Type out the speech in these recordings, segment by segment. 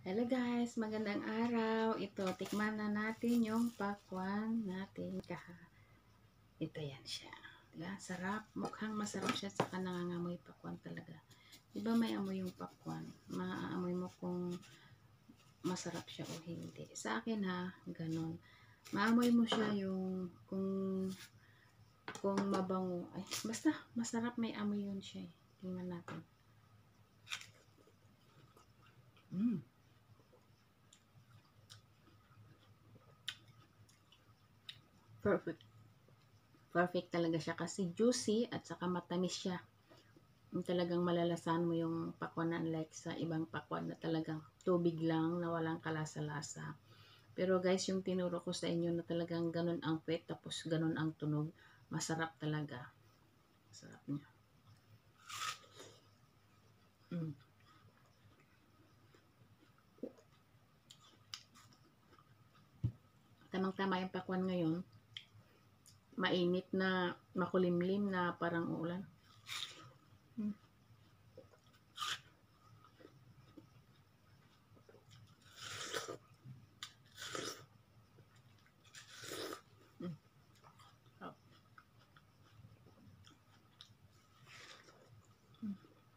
Hello guys, magandang araw. Ito, tikman na natin yung pakwan natin Ito yan siya. Diba? Sarap. Mukhang masarap siya saka nangangamoy pakwan talaga. Diba may amoy yung pakwan? Maaamoy mo kung masarap siya o hindi. Sa akin ha, ganun. Maamoy mo siya yung kung mabango. Ay, basta masarap, may amoy yun siya. Tingnan natin. Perfect. Perfect talaga siya kasi juicy at saka matamis siya. Yung talagang malalasan mo yung pakwan na unlike sa ibang pakwan na talagang tubig lang na walang kalasa-lasa. Pero guys, yung tinuro ko sa inyo na talagang ganun ang puwet tapos ganun ang tunog, masarap talaga. Masarap niya. Mm. Tamang-tama yung pakwan ngayon. Mainit na makulimlim na parang uulan. Mm. Mm. Oh. Mm.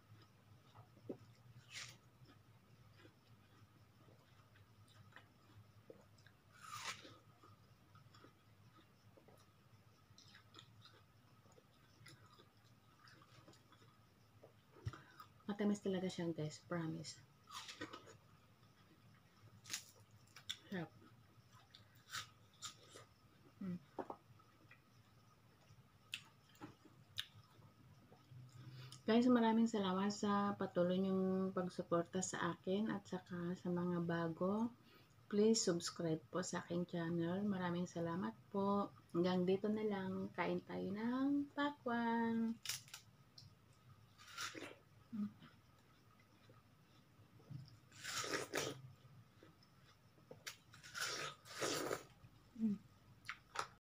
Matamis talaga siya guys, promise. Sarap. Mm. Guys, maraming salamat sa patuloy niyong pagsuporta sa akin at saka sa mga bago. Please subscribe po sa aking channel. Maraming salamat po. Hanggang dito na lang. Kain tayo ng pakwan.